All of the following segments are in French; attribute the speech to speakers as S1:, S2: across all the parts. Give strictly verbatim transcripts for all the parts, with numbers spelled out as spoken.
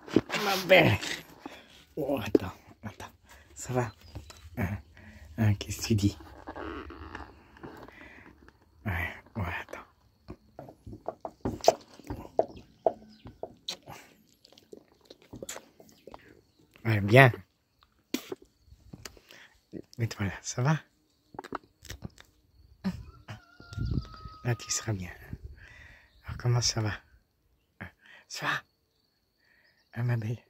S1: Ma belle. Oh, attends, attends. Ça va? Hein, hein, qu'est-ce que tu dis? Ouais, ouais, attends. Ouais, bien. Mets-toi là, ça va? Là, tu seras bien. Alors, comment ça va? Ça va? Hein, ma belle?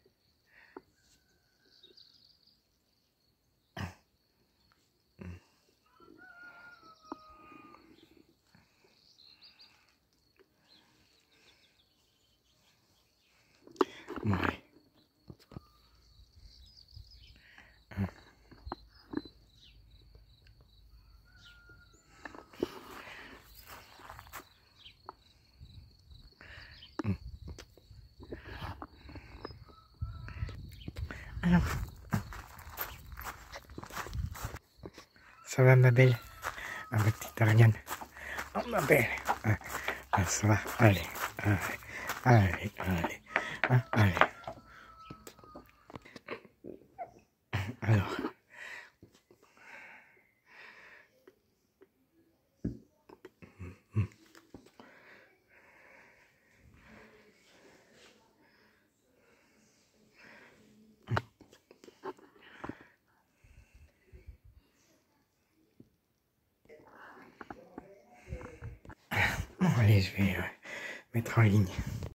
S1: Ouais. Alors, ça va, ma belle? Ah, ma petite Ariane. Oh, ma belle. Ah, ah, ça va? Allez, allez, allez, allez. Hein, allez. Alors. Bon, allez, je vais euh, mettre en ligne.